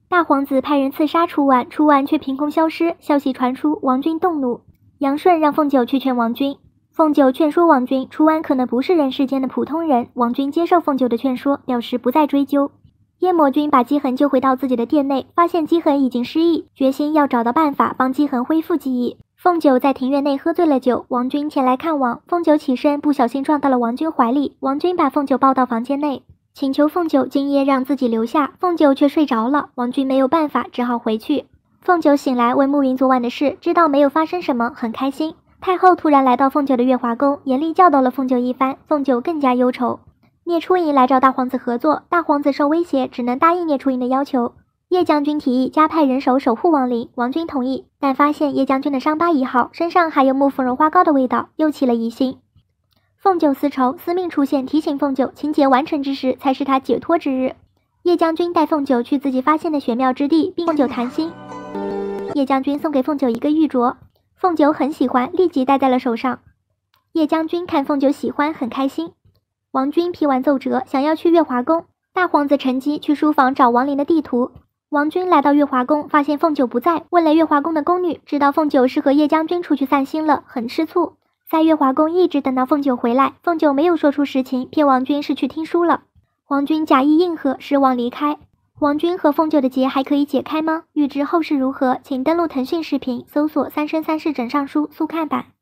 大皇子派人刺杀楚婉，楚婉却凭空消失。消息传出，王军动怒，杨顺让凤九去劝王军。凤九劝说王军，楚婉可能不是人世间的普通人。王军接受凤九的劝说，表示不再追究。夜魔君把姬恒救回到自己的殿内，发现姬恒已经失忆，决心要找到办法帮姬恒恢复记忆。凤九在庭院内喝醉了酒，王军前来看望，凤九起身不小心撞到了王军怀里，王军把凤九抱到房间内，请求凤九今夜让自己留下，凤九却睡着了，王军没有办法，只好回去。凤九醒来问慕云昨晚的事，知道没有发生什么，很开心。太后突然来到凤九的月华宫，严厉教导了凤九一番，凤九更加忧愁。聂初颖来找大皇子合作，大皇子受威胁，只能答应聂初颖的要求。叶将军提议加派人手守护王陵，王军同意，但发现叶将军的伤疤已好，身上还有木芙蓉花膏的味道，又起了疑心。凤九思愁，司命出现提醒凤九，情节完成之时才是他解脱之日。叶将军带凤九去自己发现的玄妙之地，并凤九谈心。叶将军送给凤九一个玉镯，凤九很喜欢，立即戴在了手上。叶将军看凤九喜欢，很开心。王军批完奏折，想要去月华宫。大皇子乘机去书房找王陵的地图。王军来到月华宫，发现凤九不在，问了月华宫的宫女，知道凤九是和叶将军出去散心了，很吃醋。在月华宫一直等到凤九回来，凤九没有说出实情，骗王军是去听书了。王军假意应和，失望离开。王军和凤九的结还可以解开吗？欲知后事如何，请登录腾讯视频，搜索《三生三世枕上书》速看版。